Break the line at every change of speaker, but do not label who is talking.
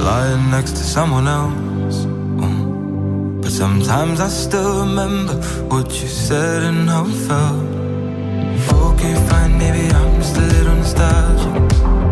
lying next to someone else. But sometimes I still remember what you said and how it felt. Okay, fine, maybe I'm just a little nostalgic.